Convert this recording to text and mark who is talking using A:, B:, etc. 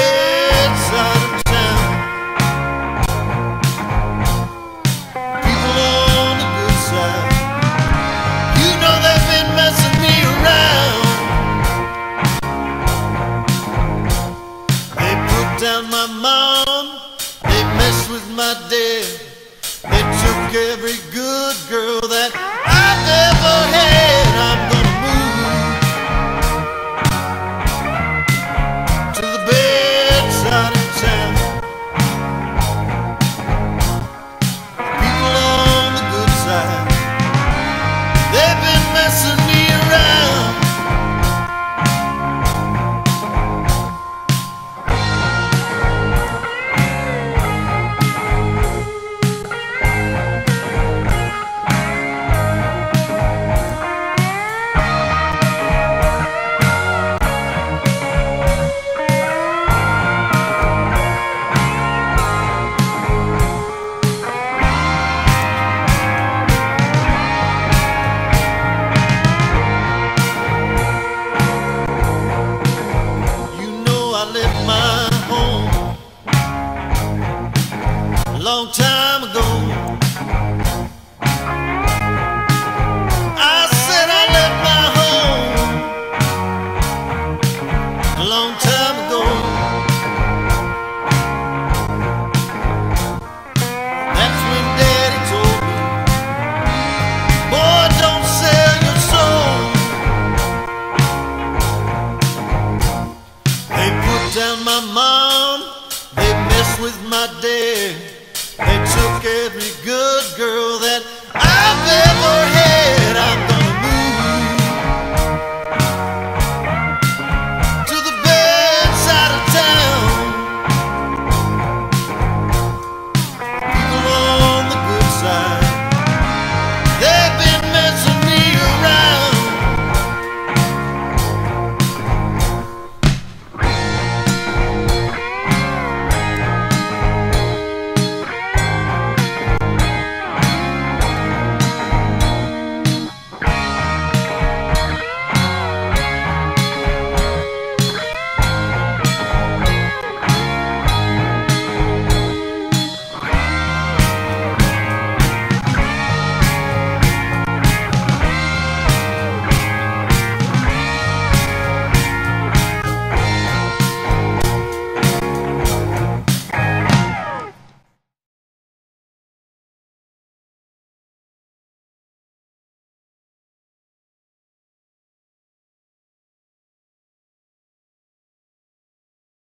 A: bad side of town. People on the good side, you know they've been messing me around. They put down my mom, they messed with my dad. They took every good girl that I've ever had. I'm gonna move to the bad side of town. People on the good side, they've been messing me around. Long time ago, I said I left my home. A long time ago, that's when Daddy told me, boy, don't sell your soul. They put down my mom, they messed with my dad. They took every good girl that